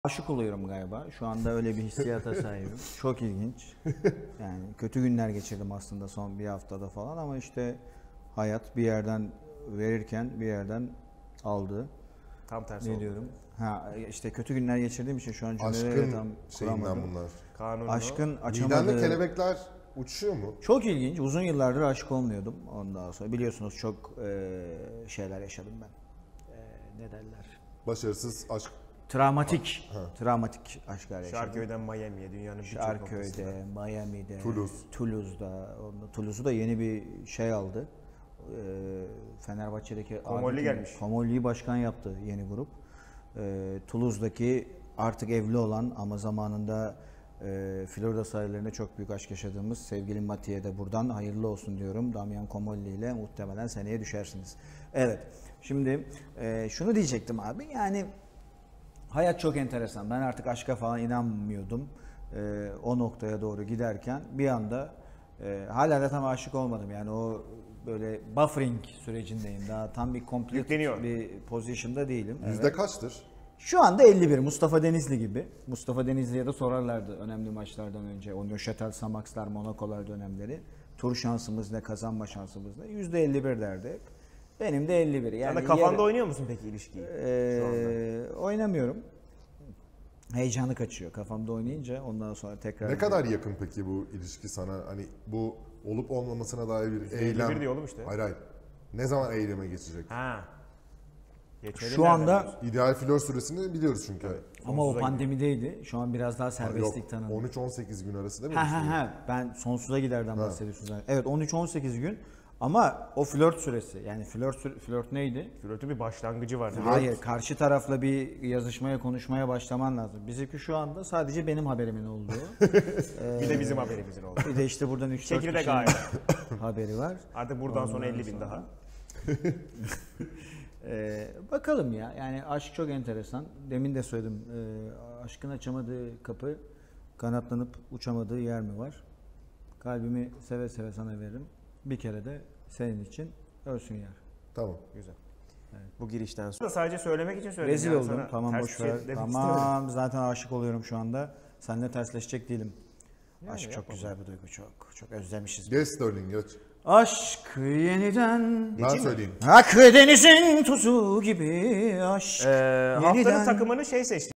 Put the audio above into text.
Aşık oluyorum galiba. Şu anda öyle bir hissiyata sahibim. Çok ilginç. Yani kötü günler geçirdim aslında son bir haftada falan ama işte hayat bir yerden verirken bir yerden aldı. Tam tersi Ne oldu. diyorum? Ha işte kötü günler geçirdiğim için şu an cümleleri tam Aşkın kuramadım. şeyinden bunlar. Kanunu. Aşkın Midende açamadığı... kelebekler uçuyor mu? Çok ilginç. Uzun yıllardır aşık olmuyordum. Ondan sonra biliyorsunuz çok şeyler yaşadım ben. Ne derler? Başarısız aşk. Travmatik aşklar yaşadım. Şarköy'den Miami'ye dünyanın birçok noktasında. Şarköy'de, Miami'de, Toulouse. Toulouse'da. Toulouse'u da yeni bir şey aldı. Fenerbahçe'deki Komolli gelmiş. Komolli'yi başkan yaptı yeni grup. Toulouse'daki artık evli olan ama zamanında Florida sahillerinde çok büyük aşk yaşadığımız sevgili Mati'ye de buradan hayırlı olsun diyorum. Damian Comolli ile muhtemelen seneye düşersiniz. Evet. Şimdi şunu diyecektim abi. Yani hayat çok enteresan. Ben artık aşka falan inanmıyordum. O noktaya doğru giderken bir anda hala da tam aşık olmadım. Yani o böyle buffering sürecindeyim. Daha tam bir complete Yükleniyor. bir position'da değilim. Yüzde kaçtır? Şu anda 51. Mustafa Denizli gibi. Mustafa Denizli'ye de sorarlardı önemli maçlardan önce. O Neuchâtel, Samax'lar, Monaco'lar dönemleri. Tur şansımız ne, kazanma şansımız ne? %51 derdi hep. Benim de 51. Yani Sen de kafanda oynuyor musun peki ilişkiyi? Şu anda. Oynamıyorum. Heyecanı kaçıyor kafamda oynayınca ondan sonra tekrar... Ne kadar yakın peki bu ilişki sana? Hani bu olup olmamasına dair bir eylem. 51 diyor oğlum işte. Hayır. Ne zaman eyleme geçecek? Ha. Geçmeli Şu nereden anda diyorsun? İdeal flört süresini biliyoruz çünkü. ama o Sonsuza pandemideydi. Şu an biraz daha Yok, serbestlik tanındı. 13-18 gün arasında mı? Ha. Ben sonsuza giderden bahsediyorsunuz. Evet 13-18 gün ama o flört süresi. Yani flört neydi? Flörtün bir başlangıcı var. Hayır, karşı tarafla bir yazışmaya, konuşmaya başlaman lazım. Bizimki şu anda sadece benim haberimin olduğu. Bir de bizim haberimizin oldu. Bir de işte buradan 3-4 Çekirdek kişinin aile. haberi var. Artık buradan sonra 50 bin daha. Bakalım ya. Yani aşk çok enteresan. Demin de söyledim. Aşkın açamadığı kapı, kanatlanıp uçamadığı yer mi var? Kalbimi seve seve sana veririm. Bir kere de senin için ölsün yer. Tamam. Güzel. Bu girişten sonra sadece söylemek için söyledim. Rezil yani oldum. sana Tamam ters boş bir şey ver. demek istemedim. Tamam zaten aşık oluyorum şu anda. Seninle tersleşecek değilim. Yani Aşk çok yapma güzel bir duygu, çok özlemişiz. Geç Sterling geç. Aşk yeniden Ben söyleyeyim. Akdeniz'in tuzu gibi aşk Haftanın yeniden takımını şey seçti.